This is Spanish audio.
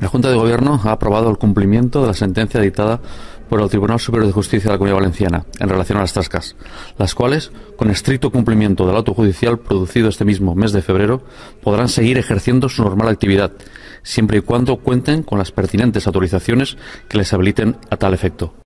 Junta de Gobierno ha aprobado el cumplimiento de la sentencia dictada por el Tribunal Superior de Justicia de la Comunidad Valenciana en relación a las tascas, las cuales, con estricto cumplimiento del auto judicial producido este mismo mes de febrero, podrán seguir ejerciendo su normal actividad, siempre y cuando cuenten con las pertinentes autorizaciones que les habiliten a tal efecto.